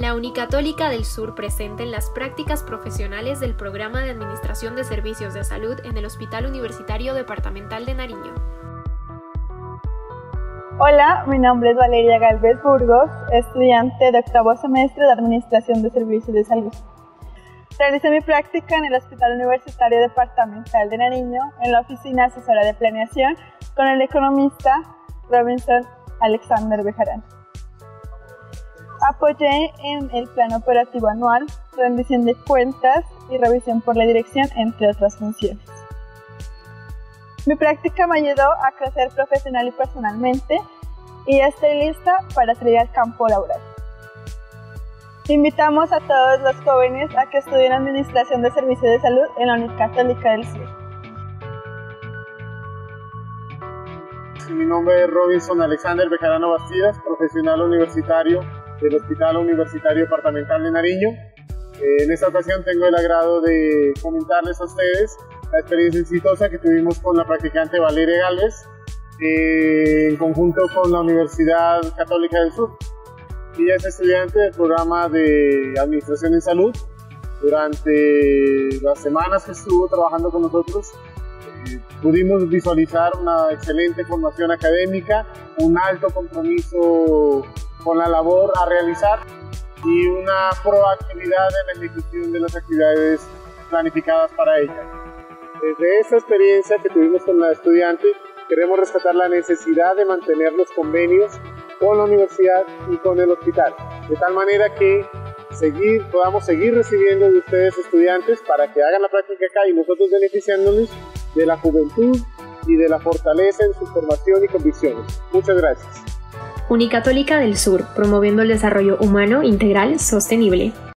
La Unicatólica del Sur presenta en las prácticas profesionales del Programa de Administración de Servicios de Salud en el Hospital Universitario Departamental de Nariño. Hola, mi nombre es Valeria Galvez Burgos, estudiante de octavo semestre de Administración de Servicios de Salud. Realicé mi práctica en el Hospital Universitario Departamental de Nariño, en la Oficina Asesora de Planeación, con el economista Robinson Alexander Bejarano. Apoyé en el Plan Operativo Anual, rendición de cuentas y revisión por la dirección, entre otras funciones. Mi práctica me ayudó a crecer profesional y personalmente y estoy lista para salir al campo laboral. Invitamos a todos los jóvenes a que estudien Administración de Servicios de Salud en la Unicatólica del Sur. Mi nombre es Robinson Alexander Bejarano Bastidas, profesional universitario del Hospital Universitario Departamental de Nariño. En esta ocasión tengo el agrado de comentarles a ustedes la experiencia exitosa que tuvimos con la practicante Valeria Galvez en conjunto con la Universidad Católica del Sur. Ella es estudiante del programa de Administración en Salud. Durante las semanas que estuvo trabajando con nosotros, pudimos visualizar una excelente formación académica, un alto compromiso con la labor a realizar y una proactividad en la ejecución de las actividades planificadas para ella. Desde esta experiencia que tuvimos con la estudiante, queremos rescatar la necesidad de mantener los convenios con la universidad y con el hospital, de tal manera que podamos seguir recibiendo de ustedes estudiantes para que hagan la práctica acá y nosotros beneficiándonos de la juventud y de la fortaleza en su formación y convicciones. Muchas gracias. Unicatólica del Sur, promoviendo el desarrollo humano integral sostenible.